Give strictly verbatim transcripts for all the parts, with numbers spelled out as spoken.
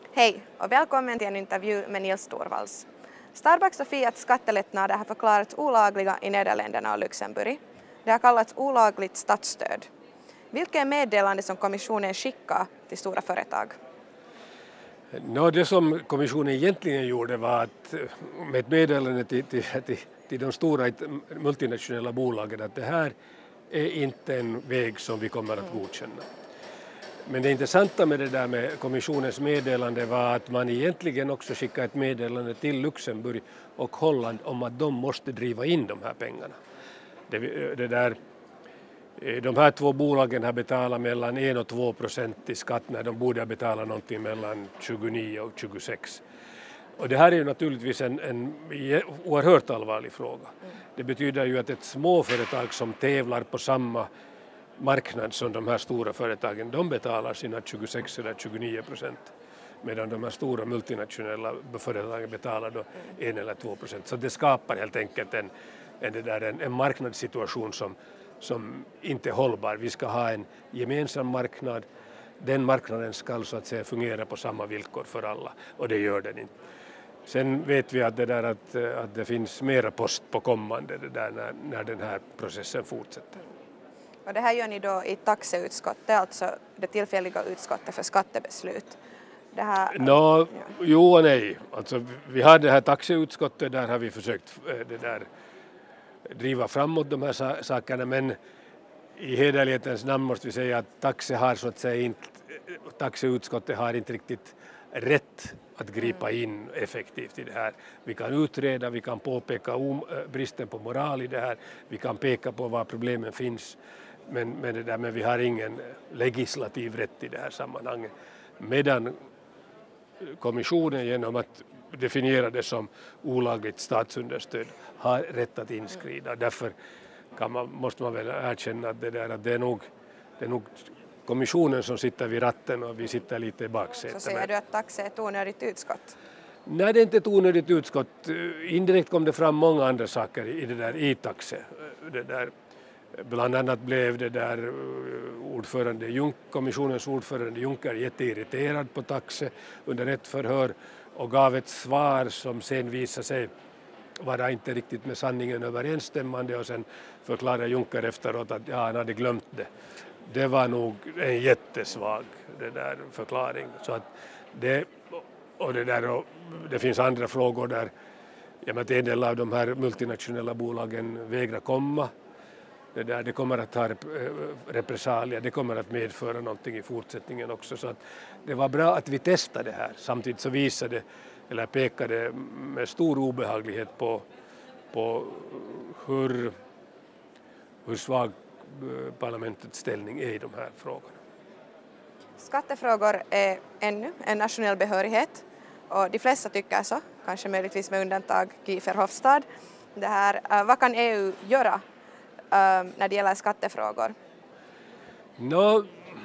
Hej och välkommen till en intervju med Nils Torvalds. Starbucks och Fiats skattelättnader har förklarats olagliga i Nederländerna och Luxemburg. Det har kallats olagligt statsstöd. Vilket är meddelande som kommissionen skickar till stora företag? No, det som kommissionen egentligen gjorde var att med ett meddelande till, till, till, till de stora multinationella bolagen att det här är inte en väg som vi kommer att godkänna. Men det intressanta med det där med kommissionens meddelande var att man egentligen också skickade ett meddelande till Luxemburg och Holland om att de måste driva in de här pengarna. Det, det där, de här två bolagen har betalat mellan en och två procent i skatt när de borde betala någonting mellan tjugonio och tjugosex. Och det här är ju naturligtvis en, en oerhört allvarlig fråga. Det betyder ju att ett småföretag som tävlar på samma marknad som de här stora företagen, de betalar sina tjugosex eller tjugonio procent. Medan de här stora multinationella företagen betalar då en eller två procent. Så det skapar helt enkelt en, en, det där, en, en marknadssituation som, som inte är hållbar. Vi ska ha en gemensam marknad. Den marknaden ska så att säga fungera på samma villkor för alla. Och det gör den inte. Sen vet vi att det, där att, att det finns mera post på kommande det där när, när den här processen fortsätter. Och det här gör ni då i taxeutskottet, alltså det tillfälliga utskottet för skattebeslut. Det här, no, ja. Jo och nej. Alltså, vi har det här taxeutskottet, där har vi försökt det där, driva framåt de här sakerna, men i hederlighetens namn måste vi säga att taxe har, så att säga, inte, taxeutskottet har inte riktigt rätt att gripa in effektivt i det här. Vi kan utreda, vi kan påpeka om, bristen på moral i det här, vi kan peka på var problemen finns, men, men, det där, men vi har ingen legislativ rätt i det här sammanhanget. Medan kommissionen genom att definiera det som olagligt statsunderstöd har rätt att inskrida. Därför kan man, måste man väl erkänna att det, där, att det, är nog, det är nog kommissionen som sitter vid ratten och vi sitter lite i baksätet. Så säger du att taxe är ett onödigt utskott? Nej, det är inte ett onödigt utskott. Indirekt kom det fram många andra saker i det där i taxe. Det där, bland annat blev det där ordförande Junk, kommissionens ordförande Juncker jätteirriterad på taxe under ett förhör och gav ett svar som sen visade sig vara inte riktigt med sanningen överensstämmande, och sen förklarade Juncker efteråt att ja, han hade glömt det. Det var nog en jättesvag det där förklaring. Så att det, och det, där, och det finns andra frågor där ja, men en del av de här multinationella bolagen vägrar komma. Det, där, det kommer att ha repressalier, det kommer att medföra någonting i fortsättningen också. Så att det var bra att vi testade det här. Samtidigt så visade eller pekade med stor obehaglighet på, på hur, hur svag parlamentets ställning är i de här frågorna. Skattefrågor är ännu en nationell behörighet och de flesta tycker så, kanske möjligtvis med undantag Guy Verhofstadt. Det här, vad kan E U göra när det gäller skattefrågor? No,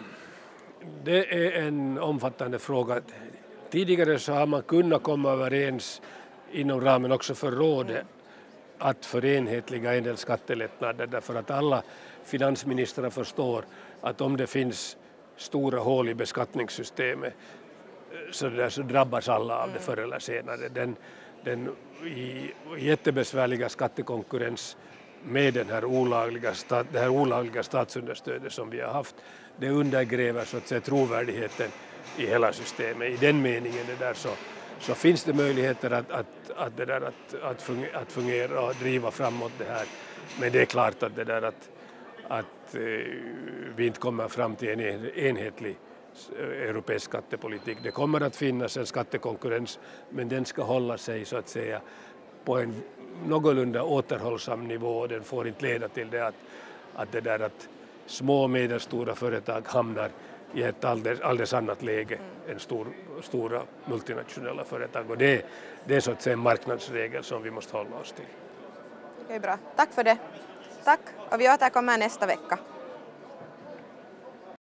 det är en omfattande fråga. Tidigare så har man kunnat komma överens inom ramen också för rådet att förenhetliga en del skattelättnader, därför att alla finansministrar förstår att om det finns stora hål i beskattningssystemet så, där så drabbas alla av det förr eller senare. Den, den i jättebesvärliga skattekonkurrens med den här olagliga, det här olagliga statsunderstödet som vi har haft, det undergräver så att säga trovärdigheten i hela systemet. I den meningen det där så, så finns det möjligheter att, att, att, det där, att, att, fungera, att fungera och driva framåt det här. Men det är klart att, det där, att, att eh, vi inte kommer fram till en enhetlig europeisk skattepolitik. Det kommer att finnas en skattekonkurrens, men den ska hålla sig så att säga på en någorlunda återhållsam nivå. Den får inte leda till det att, att, det där, att små och medelstora företag hamnar i ett alldeles, alldeles annat läge än stor, stora multinationella företag. Och det, det är så att säga en marknadsregel som vi måste hålla oss till. Okej, bra. Tack för det. Tack, och vi återkommer nästa vecka.